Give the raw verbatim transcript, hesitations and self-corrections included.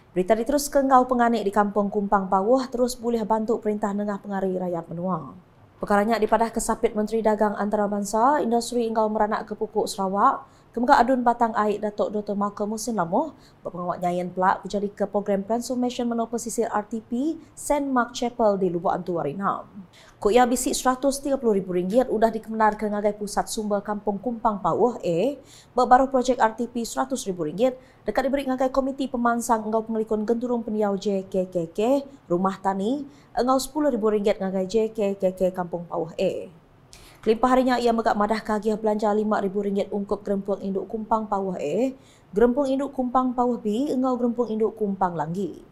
Berita diteruskan ngau penganik di Kampung Kumpang Pawuh terus boleh bantu Perintah Nengah Pengari Rakyat Menua. Perkaranya dipadah kesapit Menteri Dagang Antarabangsa, Industri Engkau Meranak ke Pupuk Sarawak, Kemegak Adun Batang Air Datuk Doktor Malcolm Musin Lamoh, berpengawak nyayan pelak menjadi ke program Transformation Menua Pesisir R T P Saint Mark Chapel di Lubuk Antu Warinam. Kuya bisik seratus tiga puluh ribu ringgit sudah dikemenarkan ngagai Pusat Sumber Kampung Kumpang Pawuh A, berbaru projek R T P seratus ribu ringgit dekat diberi ngagai Komiti Pemansang Engkau Pengelikun Genturung Peniau J K K K Rumah Tani engkau sepuluh ribu ringgit ngagai J K K K Kampung Pawuh A. Kelimpah harinya ia megak madah kagiah belanja lima ribu ringgit ungkup Gerempung Induk Kumpang Pawuh A, Gerempung Induk Kumpang Pawuh B, engkau Gerempung Induk Kumpang Langgi.